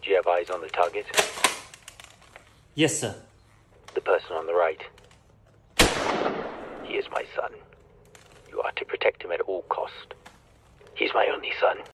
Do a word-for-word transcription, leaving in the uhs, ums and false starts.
Do you have eyes on the target? Yes, sir. The person on the right. He is my son. You are to protect him at all cost. He's my only son.